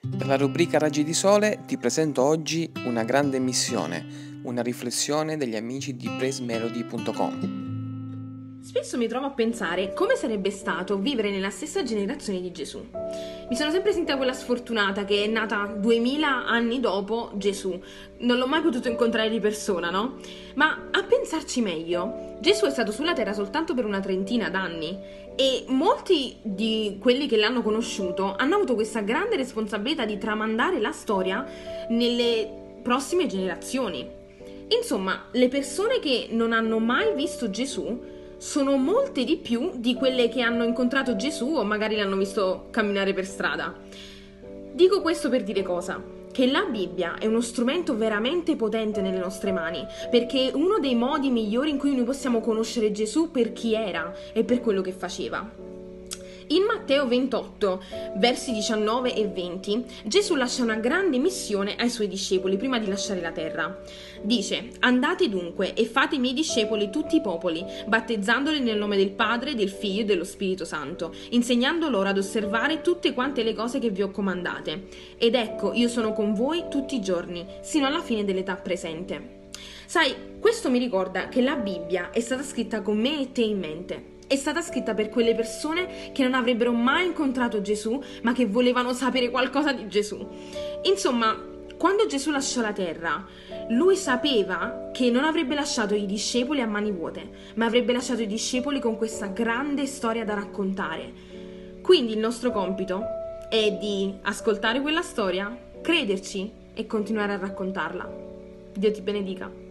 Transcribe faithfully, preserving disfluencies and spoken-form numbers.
Per la rubrica Raggi di Sole ti presento oggi Una grande missione, una riflessione degli amici di praise melody punto com. Spesso mi trovo a pensare come sarebbe stato vivere nella stessa generazione di Gesù. Mi sono sempre sentita quella sfortunata che è nata duemila anni dopo Gesù. Non l'ho mai potuto incontrare di persona, no? Ma a pensarci meglio, Gesù è stato sulla terra soltanto per una trentina d'anni e molti di quelli che l'hanno conosciuto hanno avuto questa grande responsabilità di tramandare la storia nelle prossime generazioni. Insomma, le persone che non hanno mai visto Gesù sono molte di più di quelle che hanno incontrato Gesù o magari l'hanno visto camminare per strada. Dico questo per dire cosa? Che la Bibbia è uno strumento veramente potente nelle nostre mani, perché è uno dei modi migliori in cui noi possiamo conoscere Gesù per chi era e per quello che faceva. In Matteo ventotto, versi diciannove e venti, Gesù lascia una grande missione ai suoi discepoli prima di lasciare la terra. Dice: andate dunque e fate i miei discepoli tutti i popoli, battezzandoli nel nome del Padre, del Figlio e dello Spirito Santo, insegnando loro ad osservare tutte quante le cose che vi ho comandate. Ed ecco, io sono con voi tutti i giorni, sino alla fine dell'età presente. Sai, questo mi ricorda che la Bibbia è stata scritta con me e te in mente. È stata scritta per quelle persone che non avrebbero mai incontrato Gesù, ma che volevano sapere qualcosa di Gesù. Insomma, quando Gesù lasciò la terra, lui sapeva che non avrebbe lasciato i discepoli a mani vuote, ma avrebbe lasciato i discepoli con questa grande storia da raccontare. Quindi il nostro compito è di ascoltare quella storia, crederci e continuare a raccontarla. Dio ti benedica.